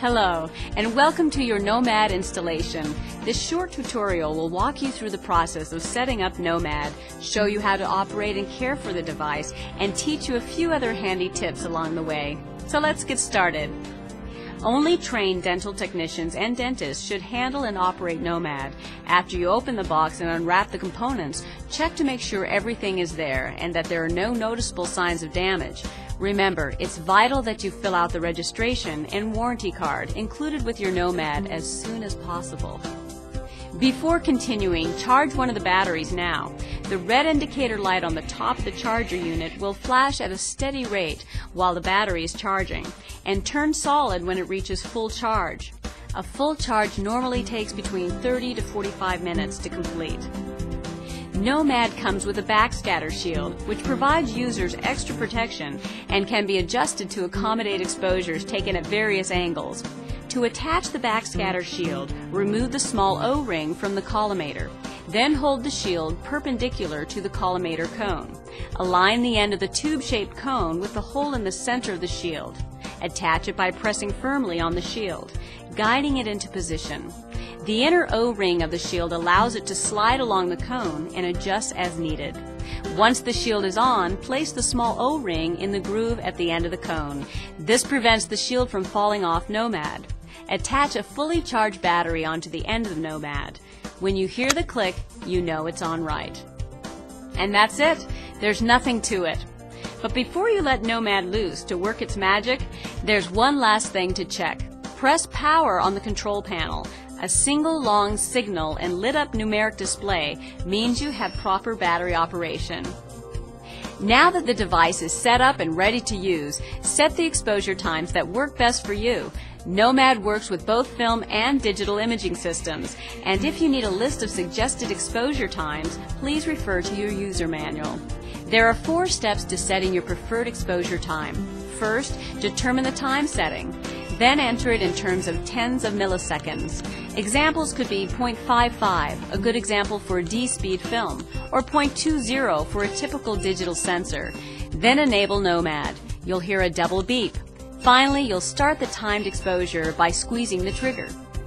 Hello, and welcome to your Nomad installation. This short tutorial will walk you through the process of setting up Nomad, show you how to operate and care for the device, and teach you a few other handy tips along the way. So let's get started. Only trained dental technicians and dentists should handle and operate Nomad. After you open the box and unwrap the components, check to make sure everything is there and that there are no noticeable signs of damage. Remember, it's vital that you fill out the registration and warranty card included with your Nomad as soon as possible. Before continuing, charge one of the batteries now. The red indicator light on the top of the charger unit will flash at a steady rate while the battery is charging and turn solid when it reaches full charge. A full charge normally takes between 30 to 45 minutes to complete. Nomad comes with a backscatter shield, which provides users extra protection and can be adjusted to accommodate exposures taken at various angles. To attach the backscatter shield, remove the small O-ring from the collimator. Then hold the shield perpendicular to the collimator cone. Align the end of the tube-shaped cone with the hole in the center of the shield. Attach it by pressing firmly on the shield, guiding it into position. The inner O-ring of the shield allows it to slide along the cone and adjust as needed. Once the shield is on, place the small O-ring in the groove at the end of the cone. This prevents the shield from falling off Nomad. Attach a fully charged battery onto the end of the Nomad. When you hear the click, you know it's on right. And that's it. There's nothing to it. But before you let Nomad loose to work its magic, there's one last thing to check. Press power on the control panel. A single long signal and lit up numeric display means you have proper battery operation. Now that the device is set up and ready to use, set the exposure times that work best for you. Nomad works with both film and digital imaging systems, and if you need a list of suggested exposure times, please refer to your user manual. There are 4 steps to setting your preferred exposure time. First, determine the time setting. Then enter it in terms of tens of milliseconds. Examples could be 0.55, a good example for a D-speed film, or 0.20 for a typical digital sensor. Then enable Nomad. You'll hear a double beep. Finally, you'll start the timed exposure by squeezing the trigger.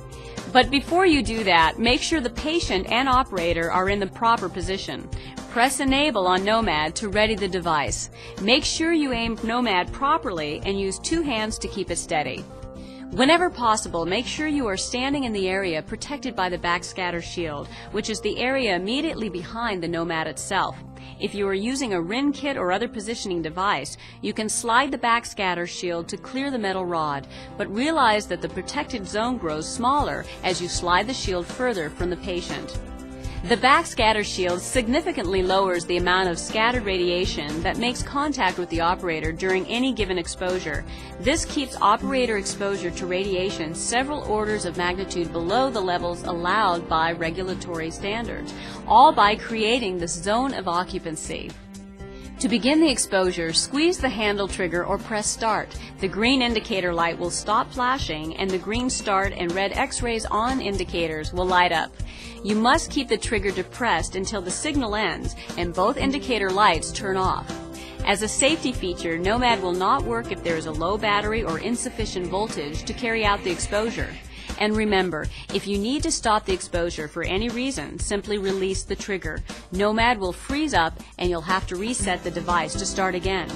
But before you do that, make sure the patient and operator are in the proper position. Press Enable on Nomad to ready the device. Make sure you aim Nomad properly and use 2 hands to keep it steady. Whenever possible, make sure you are standing in the area protected by the backscatter shield, which is the area immediately behind the Nomad itself. If you are using a RIN kit or other positioning device, you can slide the backscatter shield to clear the metal rod, but realize that the protected zone grows smaller as you slide the shield further from the patient. The backscatter shield significantly lowers the amount of scattered radiation that makes contact with the operator during any given exposure. This keeps operator exposure to radiation several orders of magnitude below the levels allowed by regulatory standards, all by creating this zone of occupancy. To begin the exposure, squeeze the handle trigger or press start. The green indicator light will stop flashing and the green start and red X-rays on indicators will light up. You must keep the trigger depressed until the signal ends and both indicator lights turn off. As a safety feature, Nomad will not work if there is a low battery or insufficient voltage to carry out the exposure. And remember, if you need to stop the exposure for any reason, simply release the trigger. Nomad will freeze up and you'll have to reset the device to start again.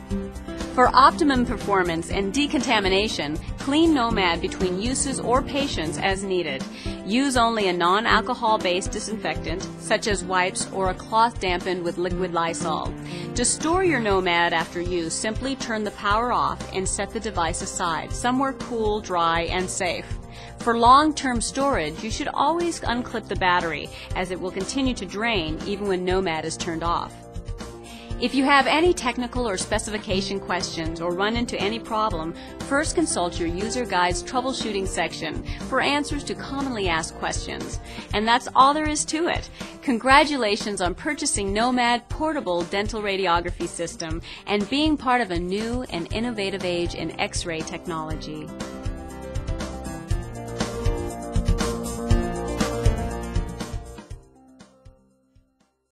For optimum performance and decontamination, clean Nomad between uses or patients as needed. Use only a non-alcohol-based disinfectant, such as wipes or a cloth dampened with liquid Lysol. To store your Nomad after use, simply turn the power off and set the device aside, somewhere cool, dry, and safe. For long-term storage, you should always unclip the battery, as it will continue to drain even when Nomad is turned off. If you have any technical or specification questions or run into any problem, first consult your user guide's troubleshooting section for answers to commonly asked questions. And that's all there is to it. Congratulations on purchasing Nomad Portable Dental Radiography System and being part of a new and innovative age in X-ray technology.